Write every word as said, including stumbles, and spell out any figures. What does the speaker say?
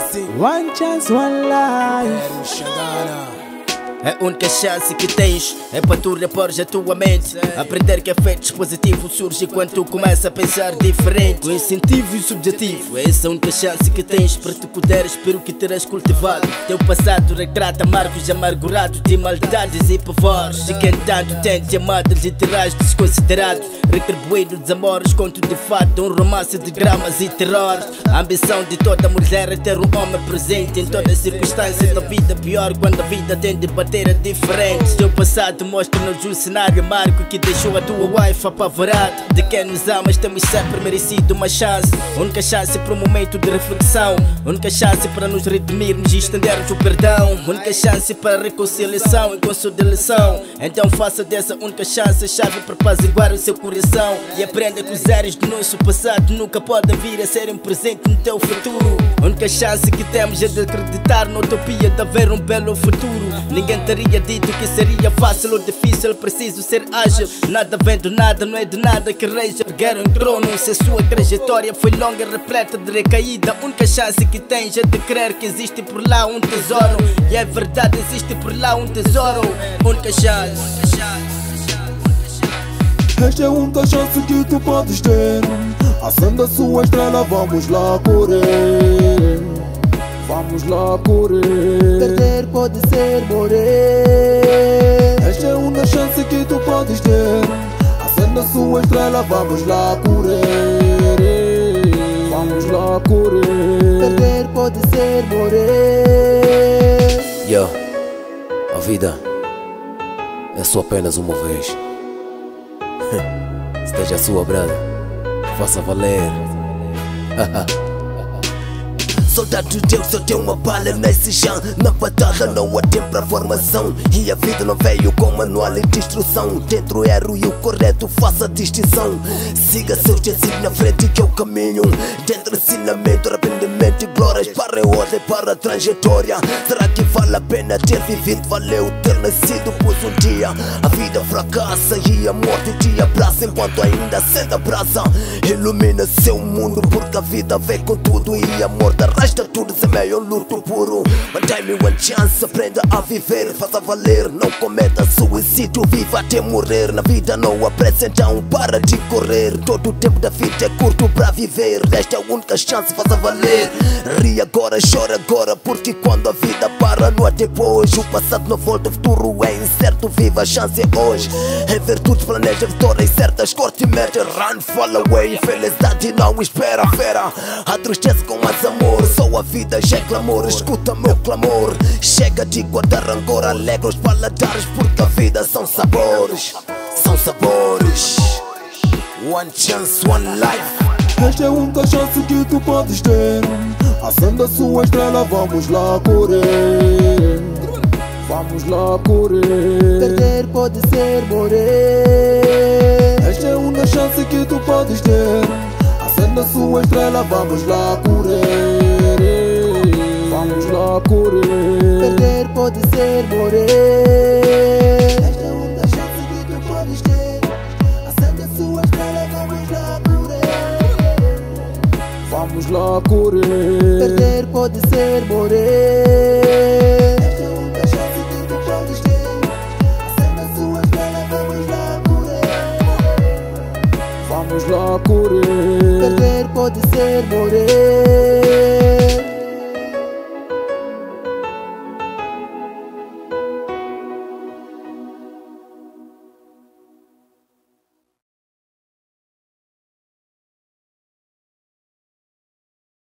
One chance, one life. É a única chance que tens, é para tu repores a tua mente. Aprender que efeitos positivos surgem quando tu começas a pensar diferente. O incentivo e o subjetivo, é essa a única chance que tens para tu poderes pelo que terás cultivado. Teu passado retrata amargos amargurados de maldades e pavores. E quem tanto tente amadas e terás desconsiderado, retribuindo desamores, conto de fato, um romance de gramas e terror. A ambição de toda mulher é ter um homem presente em todas as circunstâncias da vida. Pior quando a vida tem de bater a diferente. Teu passado mostra-nos um cenário amargo que deixou a tua wife apavorada. De quem nos amas temos sempre merecido uma chance. Única chance para um momento de reflexão. Única chance para nos redimirmos e estendermos o perdão. Única chance para reconciliação e consolidação. Então faça dessa única chance a chave para apaziguar o seu coração. E aprenda que os erros do nosso passado nunca podem vir a ser um presente no teu futuro. A única chance que temos é de acreditar na utopia de haver um belo futuro. Ninguém teria dito que seria fácil ou difícil, preciso ser ágil. Nada vem do nada, não é de nada que reja erguer um trono. Se a sua trajetória foi longa e repleta de recaída, a única chance que tens é de crer que existe por lá um tesouro. E é verdade, existe por lá um tesouro. Única chance. Esta é a única chance que tu podes ter. Acenda a sua estrela, vamos lá correr. Vamos lá correr. Perder pode ser morrer. Esta é a única chance que tu podes ter. Acenda a sua estrela, vamos lá correr. Vamos lá correr. Perder pode ser morrer. Yo, a vida é só apenas uma vez. Esteja a sua brada, faça valer. Soldado de Deus, só tem uma bala nesse chão. Na batalha não há tempo para formação. E a vida não veio com manual de instrução. Dentro o erro e o correto, faça a distinção. Siga seus desígnios na frente que é o caminho. Dentro ensinamento, arrependimento e glórias para a ordem, para a trajetória. Será que vale a pena ter vivido? Valeu ter nascido, pois um dia a vida fracassa e a morte te abraça. Enquanto ainda acende a brasa, ilumina seu mundo, porque a vida vem com tudo e a morte arrasta tudo, semeia um luto puro. One time, one chance, aprenda a viver, faça valer, não cometa suicídio, viva até morrer. Na vida não há pressa, então para de correr. Todo o tempo da vida é curto para viver. Esta é a única chance, faça valer. Ri agora, chora agora, porque quando a vida para não há depois. O passado não volta, o futuro é incerto, viva a chance é hoje. Em virtude planeja a vitória e certa, escorte e mete, run, fall away. Felicidade não espera, fera, a tristeza com mais amor. Só a vida já é clamor, escuta meu clamor. Chega de guardar rancor, alegra os paladares, porque a vida são sabores, são sabores. One chance, one life. Esta é a única chance que tu podes ter. Acenda a sua estrela, vamos lá correr. Vamos lá correr. Perder pode ser morrer. Esta é a única chance que tu podes ter. Acenda a sua estrela, vamos lá correr. Vamos lá correr. Perder pode ser morrer. Esta é a única chance que tu podes ter. Acende a sua estrela, vamos lá correr. Vamos lá correr. Perder pode ser morrer. Esta é a única chance que tu podes ter. Acende a sua estrela, vamos lá correr. Vamos lá correr. Perder pode ser morrer.